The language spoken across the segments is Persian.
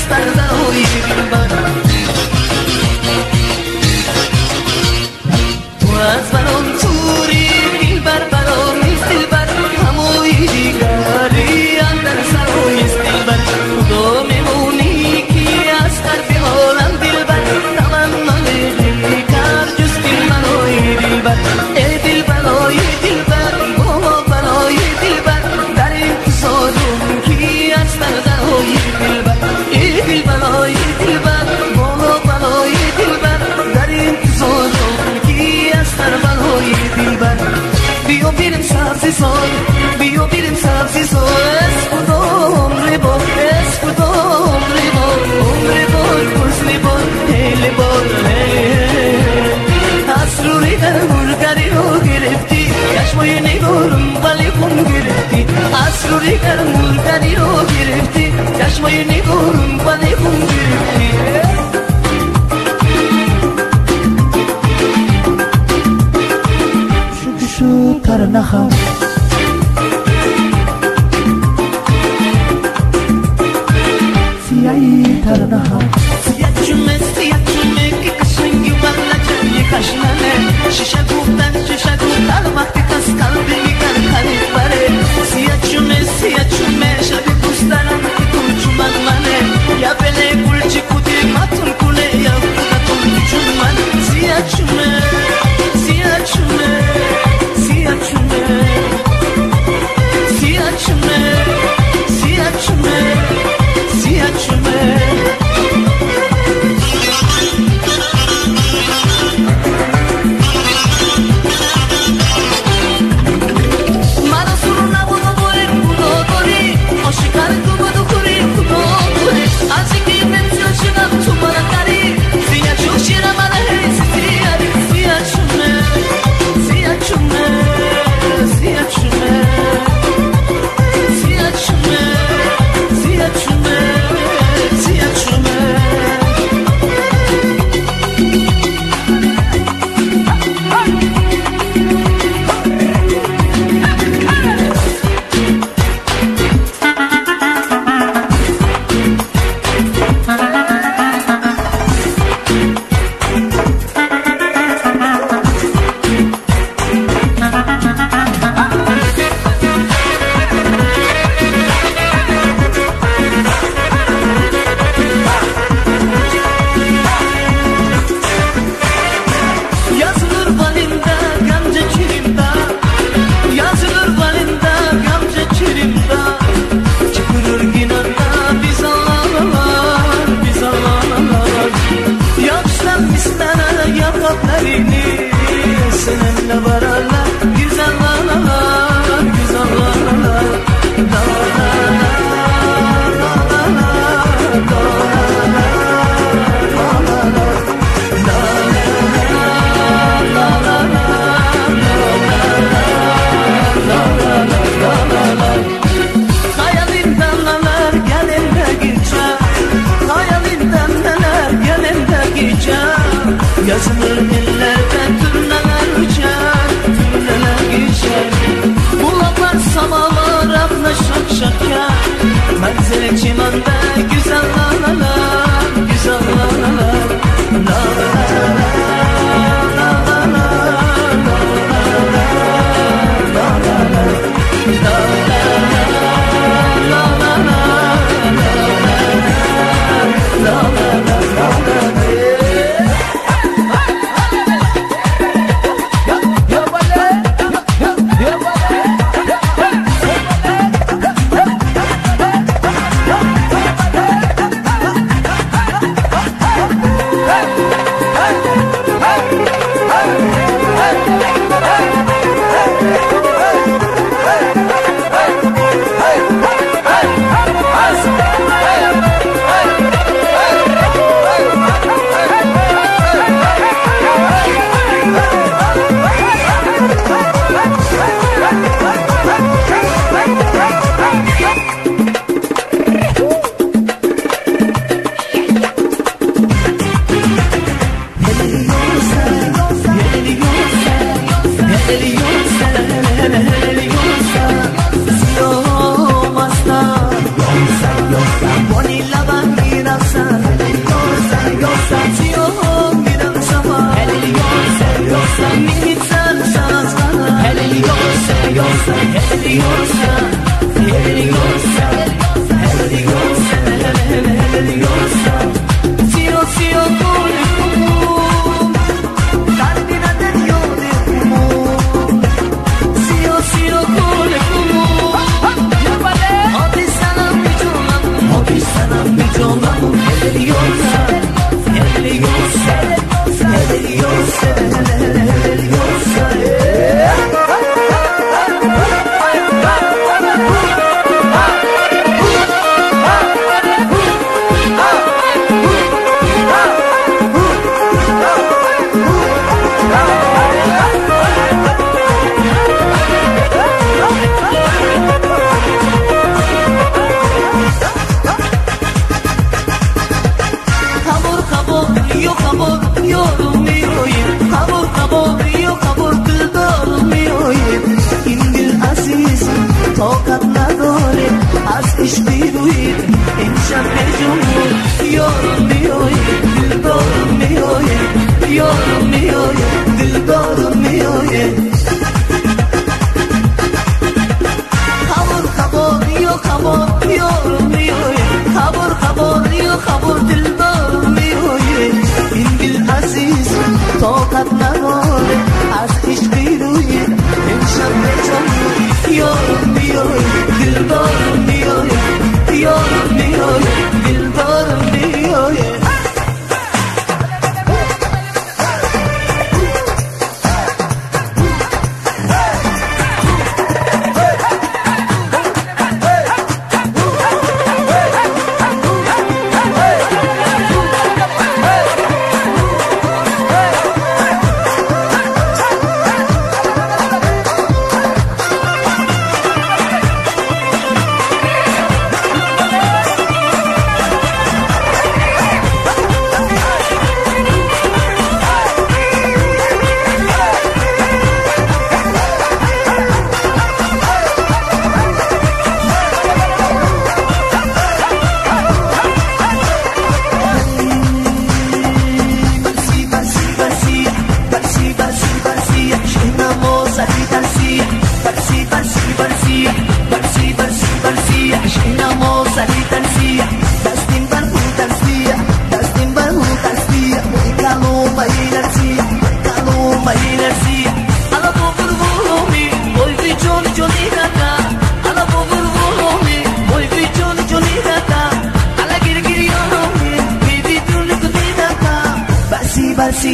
برای دلبر تو از برام توری دلبر برام نیست دلبر هموی دیگری اندر سرای دلبر خدا میمونی کی از قلب حالم دلبر تمنای دل کر جز دل منای دلبر ای دل بلای دلبر بابا بلای دلبر در انتظارم کی از درهای دلبر ای دل بلای دلبر بابا بلای دلبر در انتظارم کی از درهای دلبر بیا بریم سبزی سال بیا بریم سبزی سال اسکودا عمر بار اسکودا عمر بار گزلی بار هیلی بار از روی در مرگری رو گرفتی چشمای نگارم ولی خون گرفتی از روی در مرگری رو گرفتی چشمای نگارم ولی خون گرفتی شو تر نخم سیایی تر نخم سیاه چومه که قشنگی والا جایی کشنانه شیشه گفتن وقتی کس قلبی میکن خرید بره سیاه چومه شبی دوست دارم که تو چومن منه یا بله گلچی کودی ماتون کنه یا خودتون چون من سیاه چومه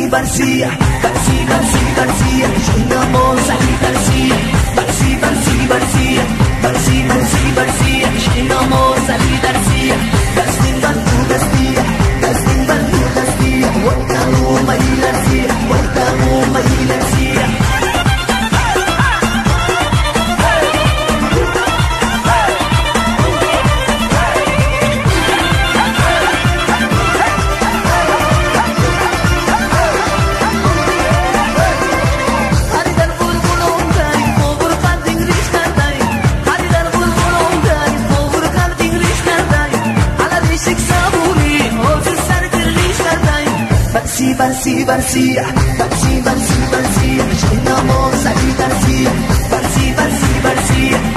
barsi Namo sali barsi Namo sali Gasting bantu Wakamu mahilansi barsi Namo sali barsi